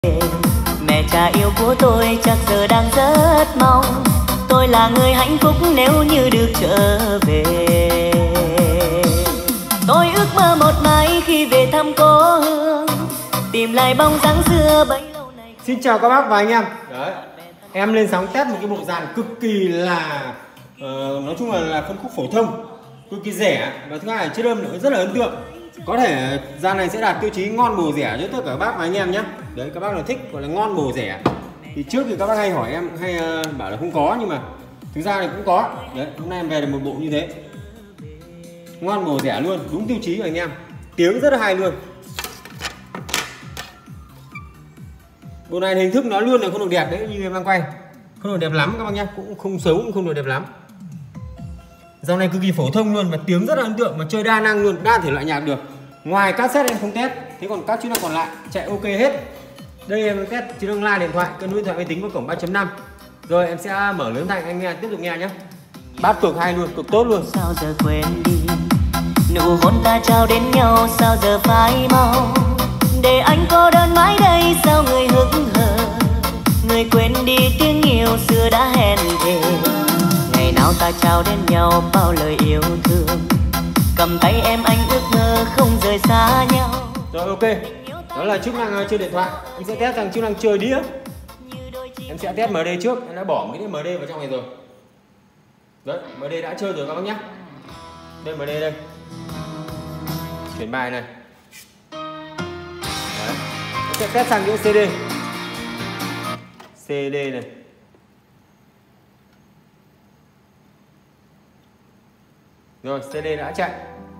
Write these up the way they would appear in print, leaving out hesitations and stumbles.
Mẹ cha yêu của tôi chắc giờ đang rất mong tôi là người hạnh phúc nếu như được trở về. Tôi ước mơ một ngày khi về thăm cố hương, tìm lại bóng dáng xưa bấy lâu nay. Xin chào các bác và anh em. Đấy, em lên sóng test một cái bộ dàn cực kỳ là nói chung là phân khúc phổ thông, cực kỳ rẻ, và thứ hai là chất âm rất là ấn tượng. Có thể dàn này sẽ đạt tiêu chí ngon bổ rẻ cho tất cả các bác và anh em nhé. Đấy, các bác nào thích gọi là ngon bổ rẻ. Thì trước thì các bác hay hỏi em hay bảo là không có, nhưng mà thực ra thì cũng có. Đấy, hôm nay em về được một bộ như thế, ngon bổ rẻ luôn, đúng tiêu chí của anh em, tiếng rất là hay luôn. Bộ này hình thức nó luôn là không được đẹp đấy, như em đang quay không được đẹp lắm các bác nhé, cũng không xấu cũng không được đẹp lắm. Dòng này cực kỳ phổ thông luôn, và tiếng rất là ấn tượng, mà chơi đa năng luôn, đa thể loại nhạc được. Ngoài cassette em không test, thế còn các chức năng còn lại chạy ok hết. Đây em test chức năng loa điện thoại, kết nối điện thoại máy tính với cổng 3.5. Rồi em sẽ mở lớn thành anh nghe tiếp tục nghe nhé. Bát cực hay luôn, cực tốt luôn. Sao giờ quên đi nụ hôn ta trao đến nhau, sao giờ phai mau để anh cô đơn mãi đây, sao người hững hờ, người quên đi tiếng yêu xưa đã hẹn thề. Ngày nào ta trao đến nhau bao lời yêu thương, cầm tay em anh ước mơ không rời xa nhau. Rồi ok, đó là chức năng chơi điện thoại. Em sẽ test rằng chức năng chơi đĩa. Em sẽ test MD trước, em đã bỏ mấy cái MD vào trong này rồi. Đấy, MD đã chơi rồi các bác nhé. Đây MD đây, chuyển bài này. Đấy, em sẽ test sang đĩa CD. CD này. Rồi CD đã chạy.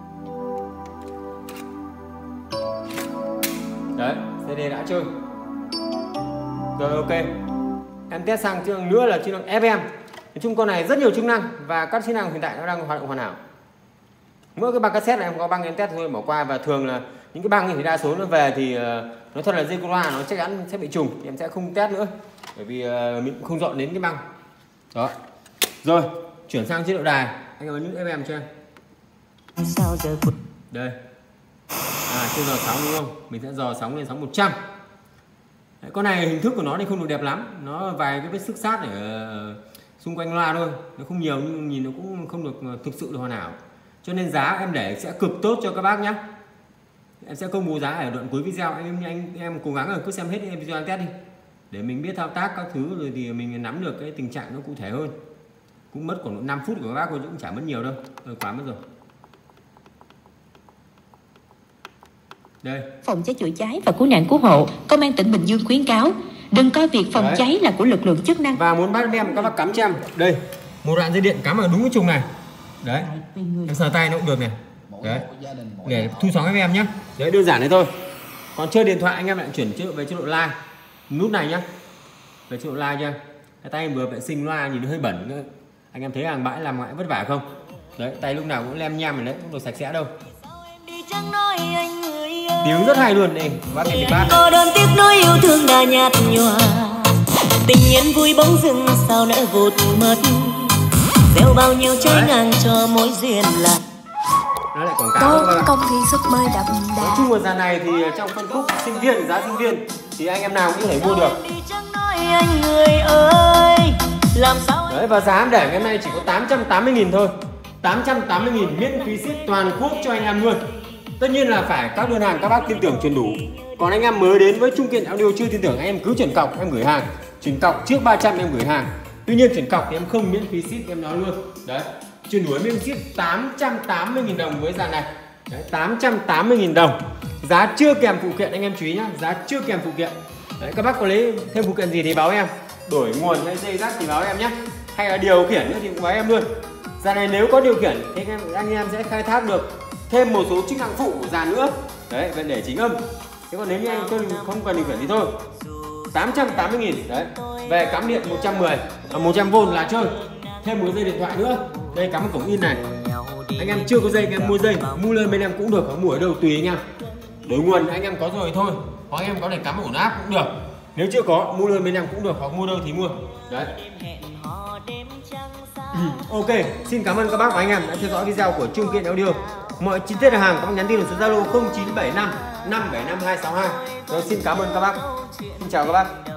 Đấy, CD đã chơi. Rồi ok. Em test sang chức năng nữa là chức năng FM. Nói chung con này rất nhiều chức năng, và các chức năng hiện tại nó đang hoạt động hoàn hảo. Mỗi cái băng cassette này em có băng em test thôi bỏ qua, và thường là những cái băng thì đa số nó về thì nói thật là dây con loa nó chắc chắn sẽ bị trùng, thì em sẽ không test nữa, bởi vì mình cũng không dọn đến cái băng. Đó. Rồi, chuyển sang chế độ đài. Anh em ấn nút FM cho em. Đây. Chưa dò sóng đúng không? Mình sẽ dò sóng lên sóng 100. Đấy, con này hình thức của nó thì không được đẹp lắm, nó vài cái vết xước sát ở xung quanh loa thôi, nó không nhiều nhưng nhìn nó cũng không được thực sự là hoàn hảo. Cho nên giá em để sẽ cực tốt cho các bác nhé. Em sẽ công bố giá ở đoạn cuối video. Anh em cố gắng là cứ xem hết video anh test đi, để mình biết thao tác các thứ, rồi thì mình nắm được cái tình trạng nó cụ thể hơn. Cũng mất khoảng 5 phút của các bác thôi, cũng chả mất nhiều đâu. Quá mất rồi. Đây. Phòng cháy chữa cháy và cứu nạn cứu hộ Công an tỉnh Bình Dương khuyến cáo đừng coi việc phòng cháy là của lực lượng chức năng. Và muốn bắt em các bác cắm cho em đây một đoạn dây điện cắm ở đúng cái trùng này. Đấy, em sờ tay nó cũng được này. Đấy, để thu sóng em nhé. Đấy, đơn giản đấy thôi. Còn chơi điện thoại anh em lại chuyển về chế độ live, nút này nhá, về chế độ live nha. Cái tay em vừa vệ sinh loa nhìn nó hơi bẩn nữa. Anh em thấy hàng bãi làm ngoại vất vả không? Đấy, tay lúc nào cũng lem nhem rồi đấy, không được sạch sẽ đâu. Tiếng rất hay luôn đây, bác nghe tiếng bát. Có đơn tiếc nỗi yêu thương đã nhạt nhòa, tình nhân vui bóng dưng sao nỡ vụt mất, gieo bao nhiêu trái ngang cho mối duyên là. Nó lại quảng cáo các bạn. Công ty giấc mơ đậm đà. Nói chung một dàn này thì trong phân khúc sinh viên, giá sinh viên thì anh em nào cũng có thể mua được. Anh người ơi, làm sao đấy, và giá em để ngày hôm nay chỉ có 880.000 thôi. 880.000 miễn phí ship toàn quốc cho anh em luôn. Tất nhiên là phải các đơn hàng các bác tin tưởng chuyển đủ. Còn anh em mới đến với Trung Kiện Audio chưa tin tưởng, anh em cứ chuyển cọc em gửi hàng. Chuyển cọc trước 300 em gửi hàng. Tuy nhiên chuyển cọc thì em không miễn phí ship, em nói luôn. Đấy, chuyển đổi miễn ship 880.000 đồng với dàn này. Đấy, 880.000 đồng. Giá chưa kèm phụ kiện, anh em chú ý nhá, giá chưa kèm phụ kiện. Đấy, các bác có lấy thêm phụ kiện gì thì báo em. Đổi nguồn hay dây dắt thì báo em nhé. Hay là điều khiển nữa thì cũng báo em luôn. Dàn này nếu có điều khiển thì anh em sẽ khai thác được thêm một số chức năng phụ của dàn nữa. Đấy, về để chính âm. Thế còn nếu như anh không cần điều khiển thì thôi. 880.000 đấy. Về cắm điện 110, 100V là chơi. Thêm một dây điện thoại nữa. Đây cắm một cổng in này. Anh em chưa có dây anh em mua dây, mua lên bên em cũng được, có mua ở đâu tùy anh em. Đổi nguồn anh em có rồi thôi. Hoặc anh em có thể cắm ổn áp cũng được. Nếu chưa có mua lên bên em cũng được, hoặc mua đâu thì mua. Đấy. Ok, xin cảm ơn các bác và anh em đã theo dõi video của Trung Kiện Audio. Mọi chi tiết hàng các bác nhắn tin vào số Zalo 0975 575262. Rồi xin cảm ơn các bác. Xin chào các bác.